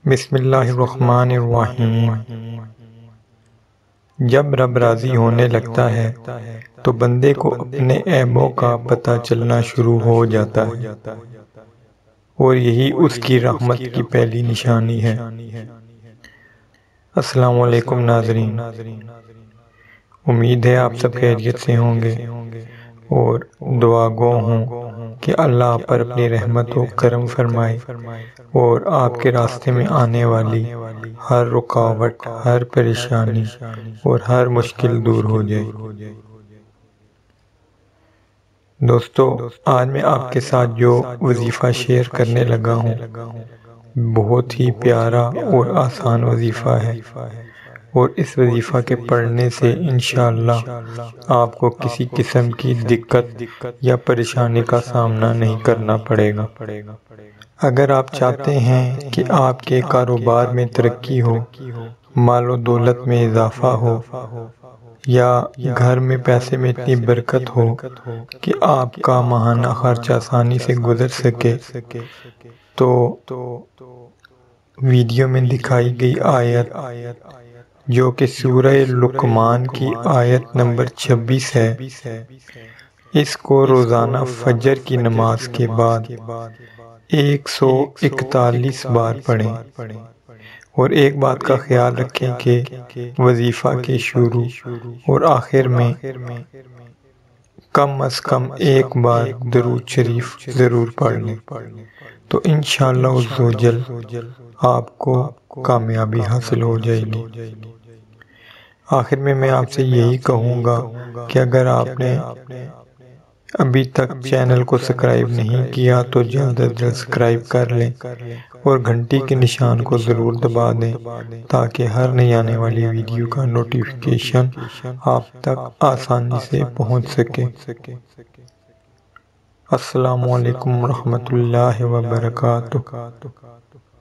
بسم اللہ الرحمن الرحیم۔ جب رب راضی ہونے لگتا ہے تو بندے کو اپنے عیبوں کا پتہ چلنا شروع ہو جاتا ہے، اور یہی اس کی رحمت کی پہلی نشانی ہے۔ السلام علیکم ناظرین، امید ہے آپ سب خیریت سے ہوں گے اور دعا گو ہوں کہ اللہ آپ پر اپنی رحمت و کرم فرمائے اور آپ کے راستے میں آنے والی ہر رکاوٹ، ہر پریشانی اور ہر مشکل دور ہو جائے۔ دوستو، آج میں آپ کے ساتھ جو وظیفہ شیئر کرنے لگا ہوں بہت ہی پیارا اور آسان وظیفہ ہے، اور اس وظیفہ کے پڑھنے سے انشاءاللہ آپ کو کسی قسم کی دقت یا پریشانی کا سامنا نہیں کرنا پڑے گا۔ اگر آپ چاہتے ہیں کہ آپ کے کاروبار میں ترقی ہو، مال و دولت میں اضافہ ہو، یا گھر میں پیسے میں اتنی برکت ہو کہ آپ کا ماہانہ خرچ آسانی سے گزر سکے، تو ویڈیو میں دکھائی گئی آیت جو کہ سورہ لقمان کی آیت نمبر 26 ہے، اس کو روزانہ فجر کی نماز کے بعد 141 بار پڑھیں، اور ایک بات کا خیال رکھیں کہ وظیفہ کے شروع اور آخر میں کم از کم ایک بار درود شریف ضرور پڑھ لیں، تو انشاءاللہ عزوجل آپ کو کامیابی حاصل ہو جائے گی۔ آخر میں آپ سے یہی کہوں گا کہ اگر آپ نے ابھی تک چینل کو سبسکرائب نہیں کیا تو جلد از جلد سبسکرائب کر لیں، اور گھنٹی کے نشان کو ضرور دبا دیں تاکہ ہر نئی آنے والی ویڈیو کا نوٹیفیکیشن آپ تک آسانی سے پہنچ سکے۔ السلام علیکم ورحمۃ اللہ وبرکاتہ۔